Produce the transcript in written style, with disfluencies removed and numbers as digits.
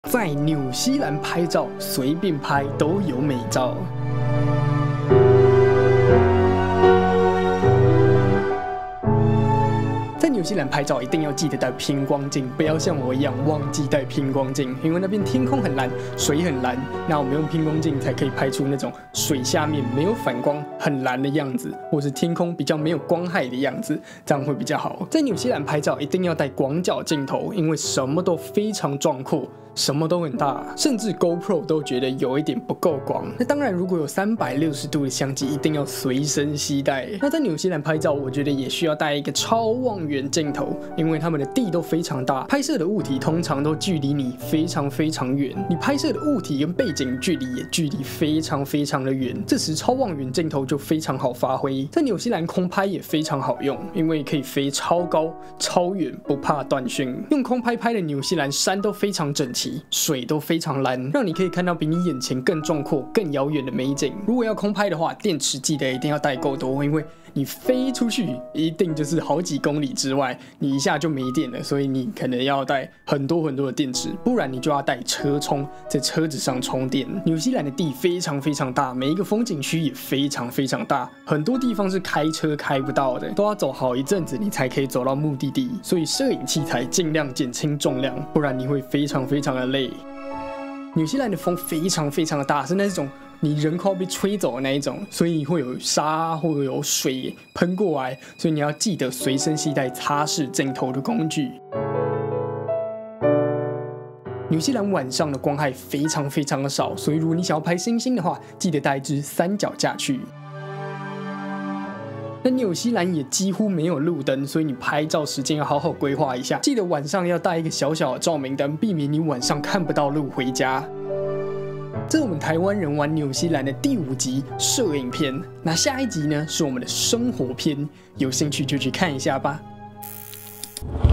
在纽西兰拍照，随便拍都有美照。在纽西兰拍照一定要记得带偏光镜，不要像我一样忘记带偏光镜，因为那边天空很蓝，水很蓝，那我们用偏光镜才可以拍出那种水下面没有反光、很蓝的样子，或是天空比较没有光害的样子，这样会比较好。在纽西兰拍照一定要带广角镜头，因为什么都非常壮阔。什么都很大，甚至 GoPro 都觉得有一点不够广。那当然，如果有360度的相机，一定要随身携带。那在纽西兰拍照，我觉得也需要带一个超望远镜头，因为他们的地都非常大，拍摄的物体通常都距离你非常非常远，你拍摄的物体跟背景距离也距离非常非常的远，这时超望远镜头就非常好发挥。在纽西兰空拍也非常好用，因为可以飞超高、超远，不怕断讯。用空拍拍的纽西兰山都非常整齐。水都非常蓝，让你可以看到比你眼前更壮阔、更遥远的美景。如果要空拍的话，电池记得一定要带够多，因为你飞出去一定就是好几公里之外，你一下就没电了，所以你可能要带很多很多的电池，不然你就要带车充，在车子上充电。纽西兰的地非常非常大，每一个风景区也非常非常大，很多地方是开车开不到的，都要走好一阵子你才可以走到目的地。所以摄影器材尽量减轻重量，不然你会非常非常的累。纽西兰的风非常非常的大，是那种你人快要被吹走的那一种，所以会有沙或者有水喷过来，所以你要记得随身携带擦拭镜头的工具。纽西兰晚上的光害非常非常的少，所以如果你想要拍星星的话，记得带一支三脚架去。那纽西兰也几乎没有路灯，所以你拍照时间要好好规划一下，记得晚上要带一个小小的照明灯，避免你晚上看不到路回家。这是我们台湾人玩纽西兰的第5集摄影篇，那下一集呢是我们的生活篇，有兴趣就去看一下吧。